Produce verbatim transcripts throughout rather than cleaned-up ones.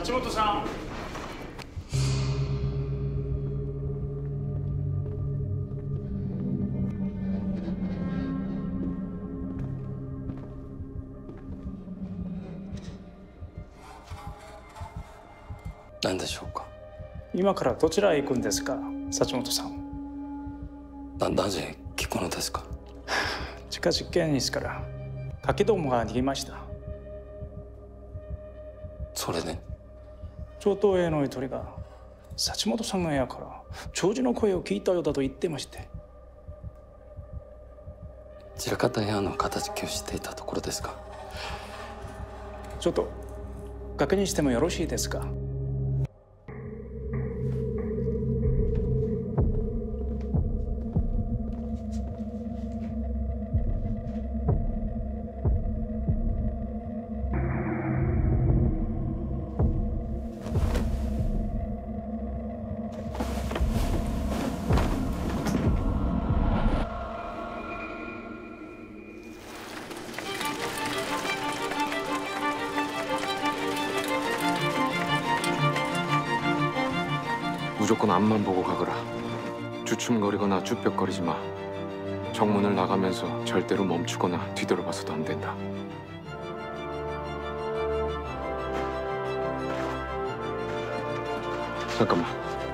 幸本さん。 何でしょうか。 今からどちらへ行くんですか、幸本さん。 な、なぜ聞くのですか。 地下実験室からガキどもが逃げました。 それで上等兵の一人が幸本さんの部屋から長寿の声を聞いたようだと言ってまして。 散らかった部屋の片付けをしていたところですか。 ちょっと確認してもよろしいですか。 무조건 앞만 보고 가거라. 주춤거리거나 쭈뼛거리지 마. 정문을 나가면서 절대로 멈추거나 뒤돌아봐서도 안 된다. 잠깐만.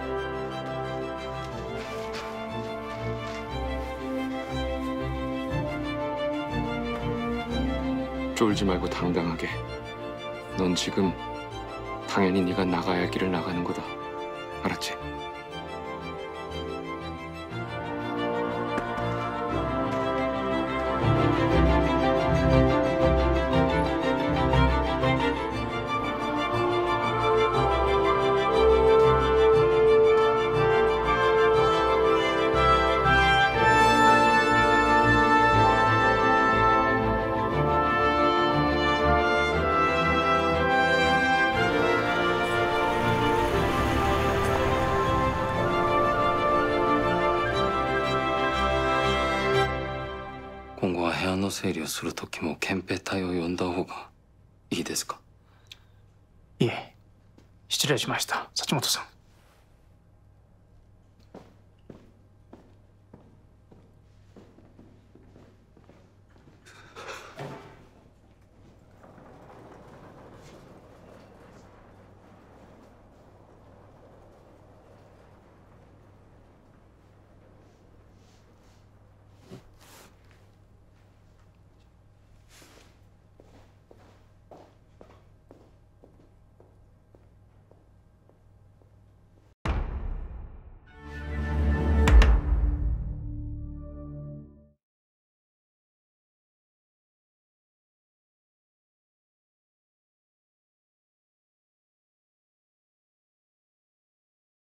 쫄지 말고 당당하게. 넌 지금 당연히 네가 나가야 할 길을 나가는 거다. 알았지? 今後は部屋の整理をするときも憲兵隊を呼んだ方がいいですか。 いえ、失礼しました、幸本さん。